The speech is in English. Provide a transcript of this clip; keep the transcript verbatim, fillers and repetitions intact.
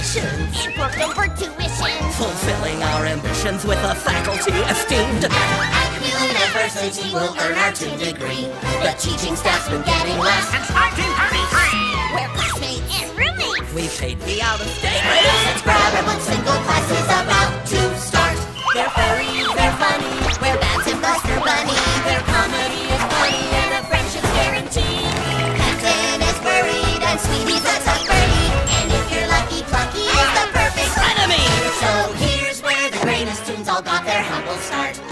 missions. Important for tuition. Fulfilling our ambitions with a faculty esteemed. ACME Looniversity will earn our Toon degree. The teaching staff's been getting less Since nineteen thirty-three. We're classmates and roommates. We paid the out-of-state rates. Let's grab our books and go, class is about to start. They're furry, they're funny. We're Babs and Buster Bunny. Their comedy is funny and the friendship's guaranteed. Captain is worried and Sweetie's a tough birdie. And if you're lucky, Plucky is the perfect Frenemy! So here's where the greatest tunes all got their humble start.